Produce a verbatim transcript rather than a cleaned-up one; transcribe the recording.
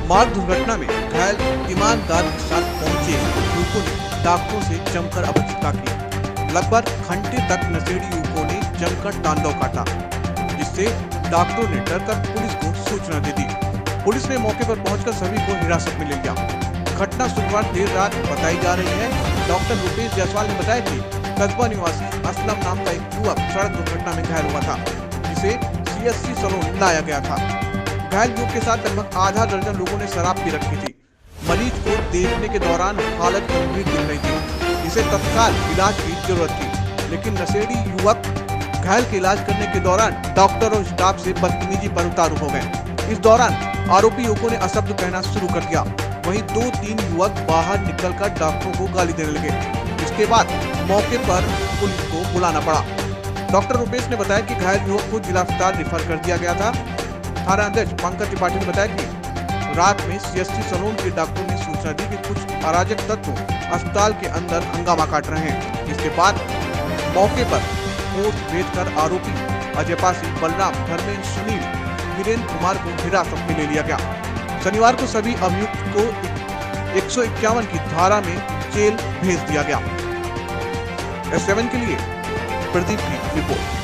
मार्ग दुर्घटना में घायल ईमानदार के साथ पहुंचे युवकों ने डॉक्टरों से जमकर अपचिता की। लगभग घंटे तक नशेड़ी युवकों ने जमकर तांडव काटा, जिससे डॉक्टरों ने डरकर पुलिस को सूचना दे दी। पुलिस ने मौके पर पहुंचकर सभी को हिरासत में ले लिया। घटना शुक्रवार देर रात बताई जा रही है। डॉक्टर रुपेश जायसवाल ने बताया कि कस्बा निवासी असलम नाम का एक युवक सड़क दुर्घटना में घायल हुआ था, जिसे सीएससी सलोन लाया गया था। घायल युवक के साथ लगभग आधा दर्जन लोगों ने शराब पी रखी थी। मरीज को देखने के दौरान हालत गंभीर दिख रही थी, जिसे तत्काल इलाज की जरूरत थी, लेकिन नशेड़ी युवक घायल के इलाज करने के दौरान डॉक्टर और स्टाफ से बदतमीजी पर उतारू हो गए। इस दौरान आरोपी युवकों ने अशब्द कहना शुरू कर दिया। वहीं दो तीन युवक बाहर निकलकर डॉक्टरों को गाली देने लगे। इसके बाद मौके पर पुलिस को बुलाना पड़ा। डॉक्टर रुपेश ने बताया कि घायल युवक को जिला अस्पताल रेफर कर दिया गया था। थाना अध्यक्ष पंकज त्रिपाठी ने बताया कि रात में सीएससी सलोन के डॉक्टरों ने सूचना दी कि कुछ अराजक तत्व अस्पताल के अंदर हंगामा काट रहे हैं। इसके बाद मौके पर फोर्स भेजकर आरोपी अजय पासी, बलराम, धर्मेंद्र, सुनील, वीरेंद्र कुमार को हिरासत में ले लिया गया। शनिवार को सभी अभियुक्त को एक सौ इक्यावन की धारा में जेल भेज दिया गया। एस सेवन के लिए प्रदीप की रिपोर्ट।